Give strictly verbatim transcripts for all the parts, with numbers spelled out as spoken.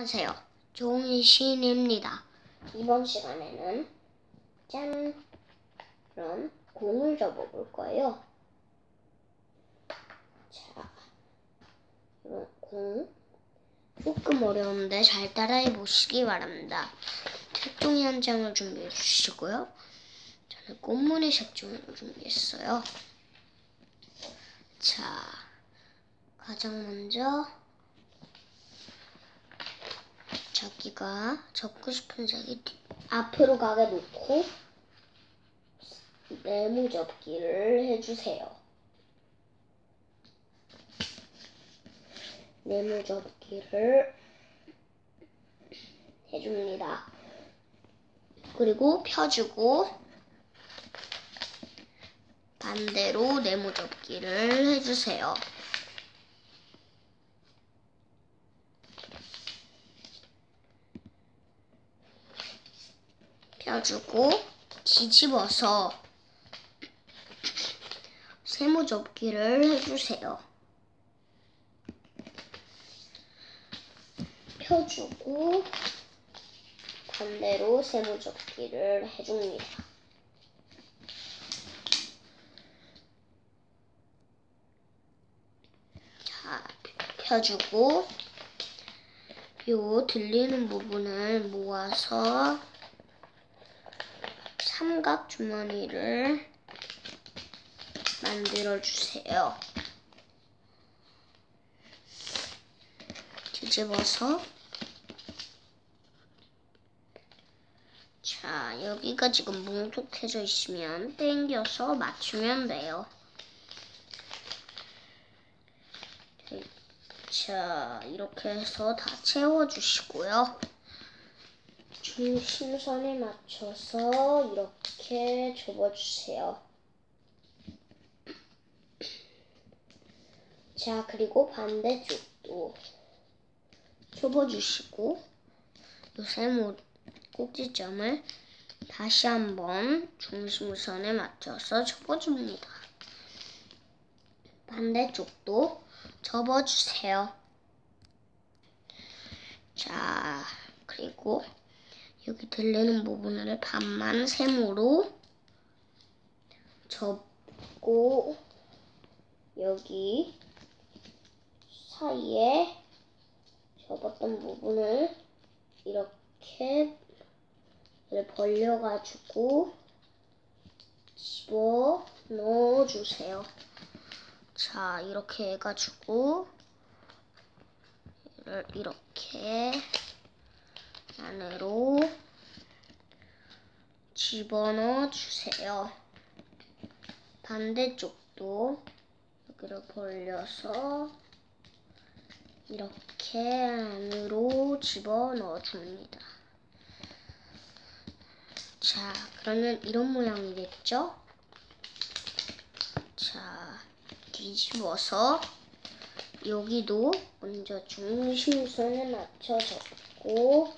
안녕하세요. 종이신입니다. 이번 시간에는 짠! 그럼 공을 접어볼 거예요. 자, 이런 공 조금 어려운데 잘 따라해 보시기 바랍니다. 색종이 한 장을 준비해 주시고요. 저는 꽃무늬 색종이를 준비했어요. 자, 가장 먼저 자기가 접고 싶은 색이 앞으로 가게 놓고 네모 접기를 해주세요. 네모 접기를 해줍니다. 그리고 펴주고 반대로 네모 접기를 해주세요. 펴주고 뒤집어서 세모 접기를 해주세요. 펴주고 반대로 세모 접기를 해줍니다. 자, 펴주고 요 들리는 부분을 모아서 삼각 주머니를 만들어 주세요. 뒤집어서 자, 여기가 지금 뭉툭해져 있으면 당겨서 맞추면 돼요. 자, 이렇게 해서 다 채워주시고요. 중심선에 맞춰서 이렇게 접어주세요. 자, 그리고 반대쪽도 접어주시고 요 세모 꼭지점을 다시 한번 중심선에 맞춰서 접어줍니다. 반대쪽도 접어주세요. 자, 그리고 여기 들리는 부분을 반만 세모로 접고 여기 사이에 접었던 부분을 이렇게 벌려가지고 집어 넣어주세요. 자, 이렇게 해가지고 이렇게 안으로 집어넣어 주세요. 반대쪽도 여기를 벌려서 이렇게 안으로 집어넣어 줍니다. 자, 그러면 이런 모양이 됐죠? 자, 뒤집어서 여기도 먼저 중심선에 맞춰 접고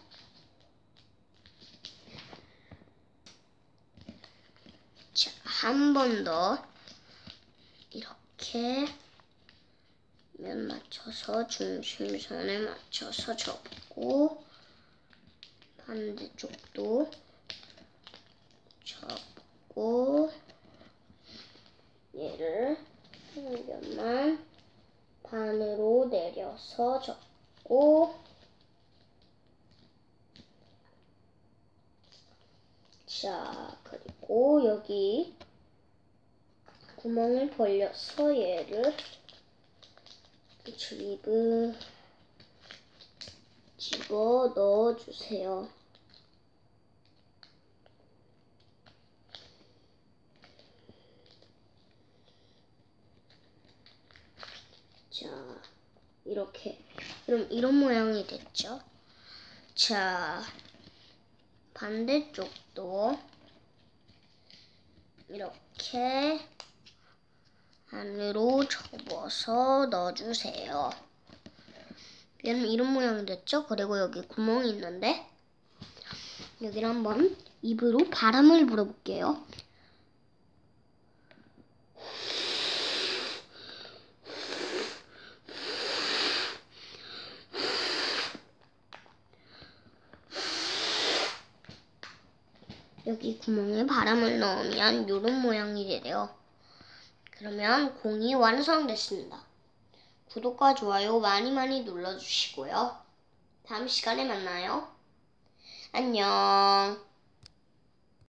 자, 한 번 더 이렇게 면 맞춰서 중심선에 맞춰서 접고 반대쪽도 접고 얘를 한 겹만 반으로 내려서 접고 자, 그리고 여기 구멍을 벌려서 얘를 집을 집어 넣어주세요. 자, 이렇게 그럼 이런 모양이 됐죠? 자, 반대쪽도 이렇게 안으로 접어서 넣어주세요. 얘는 이런 모양이 됐죠? 그리고 여기 구멍이 있는데 여기를 한번 입으로 바람을 불어볼게요. 여기 구멍에 바람을 넣으면 이런 모양이 되래요. 그러면 공이 완성됐습니다. 구독과 좋아요 많이 많이 눌러주시고요. 다음 시간에 만나요. 안녕.